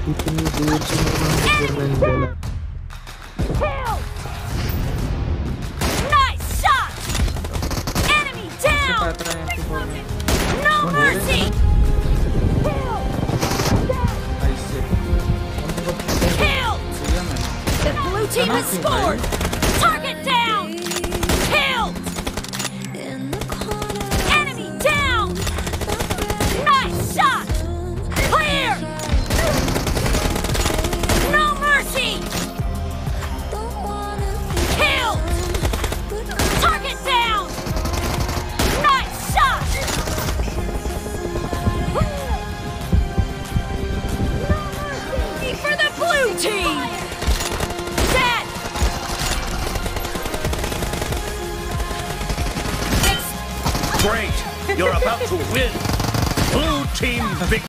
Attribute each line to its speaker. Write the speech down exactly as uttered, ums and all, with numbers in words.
Speaker 1: इतनी दूर से मेरे को मार बोला।
Speaker 2: Kill! Nice shot! Enemy down! No mercy! Kill! The blue team has scored! Target down! Killed! Enemy down! Nice shot! Clear! No mercy! Killed! Target down! Nice shot! For the blue team! Dead!
Speaker 3: Great! You're about to win! Blue team victory!